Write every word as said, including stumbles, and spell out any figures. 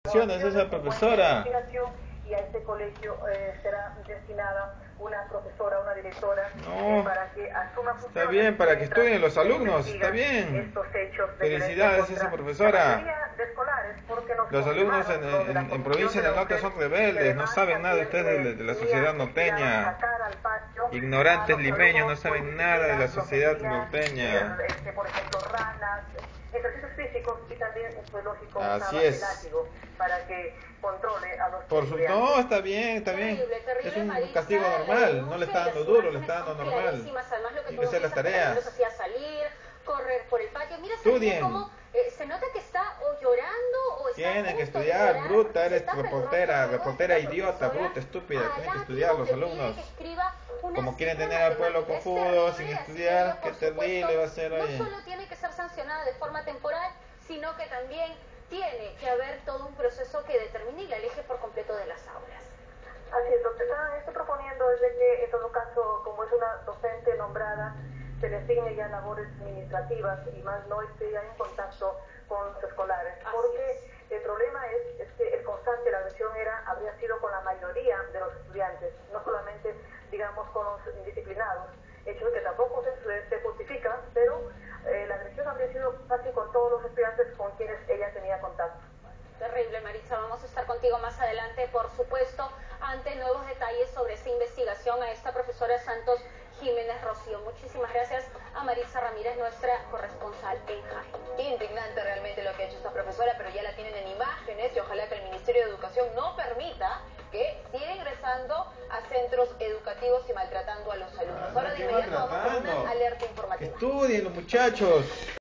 Es esa profesora. Y a este colegio eh, será destinada una profesora, una directora, no, eh, para que asuma funciones. Está bien, para que estudien los alumnos, está bien. Estos hechos de Felicidades a esa profesora. De escolares, porque nos los alumnos en, en, en, en provincia del norte son rebeldes, no saben nada ustedes de, de la sociedad norteña. Ignorantes limeños, no saben nada de la sociedad norteña. Este, por ejemplo, ranas, ejercicios físicos y también pues, lógico, así es. Para que controle a los por su No, está bien, está bien. Terrible, terrible, es un Marisa, castigo normal, no le está dando duro, le está dando normal. Tiene que hacer las tareas. Salir, correr por el patio. Mira, estudien. Eh, se nota que está o llorando o está Tienen que estudiar, llorar, bruta, eres reportera, reportera idiota, bruta, estúpida, ah, tienen que estudiar los alumnos. Que Como quieren tener al pueblo cojudo, sin estudiar, qué terrible va a ser hoy. No solo tiene que ser sancionada de forma temporal, sino que también tiene que haber todo un proceso que determine y la aleje por completo de las aulas. Así es, lo que estoy proponiendo es de que en todo caso, como es una docente nombrada, se le asigne ya labores administrativas y más no esté ya en contacto con los escolares. Así porque es. El problema es, es que el constante, la agresión era, habría sido con la mayoría de los estudiantes, no solamente, digamos, con los indisciplinados, hecho que tampoco se, se justifica, pero eh, la agresión habría sido casi con todos los estudiantes con quienes ella tenía contacto. Terrible, Marisa. Vamos a estar contigo más adelante, por supuesto, ante nuevos detalles sobre esta investigación a esta profesora Santos Jiménez Rocío. Muchísimas gracias a Marisa Ramírez, nuestra corresponsal en Jai. Indignante realmente lo que ha hecho esta profesora, pero ya la tienen en imágenes y ojalá que el Ministerio de Educación no permita que siga ingresando a centros educativos y maltratando a los alumnos. Ahora de inmediato vamos con una alerta informativa. Estudien los muchachos.